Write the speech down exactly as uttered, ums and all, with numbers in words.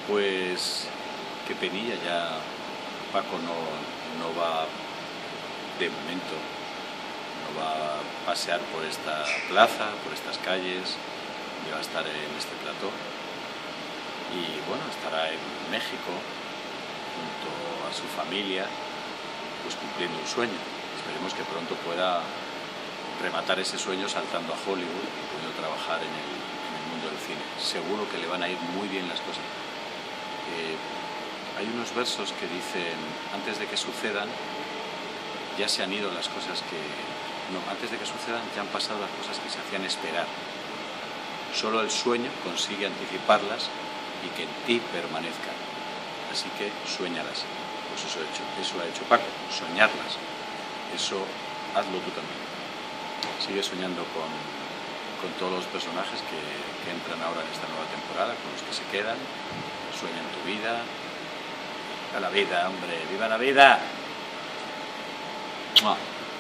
Pues qué penilla, ya Paco no, no va, de momento, no va a pasear por esta plaza, por estas calles, ni va a estar en este plató. Y bueno, estará en México, junto a su familia, pues cumpliendo un sueño. Esperemos que pronto pueda rematar ese sueño saltando a Hollywood y pudiendo trabajar en el, en el mundo del cine. Seguro que le van a ir muy bien las cosas. Eh, hay unos versos que dicen, antes de que sucedan, ya se han ido las cosas que... No, antes de que sucedan ya han pasado las cosas que se hacían esperar. Solo el sueño consigue anticiparlas y que en ti permanezcan. Así que suéñalas. Pues eso ha hecho, eso ha hecho Paco, soñarlas. Eso hazlo tú también. Sigue soñando con, con todos los personajes que, que entran ahora en esta nueva temporada, con los que se quedan. Sueña en tu vida. ¡Viva la vida, hombre! ¡Viva la vida! ¡Mua!